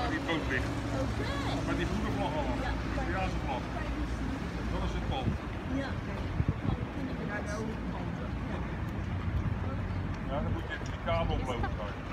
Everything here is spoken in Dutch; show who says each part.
Speaker 1: waar die boot ligt. Met die groene vlag al. De Italiaanse vlag. Dat is het pand.
Speaker 2: Ja.
Speaker 1: Ja, dan moet je die kabel oplopen.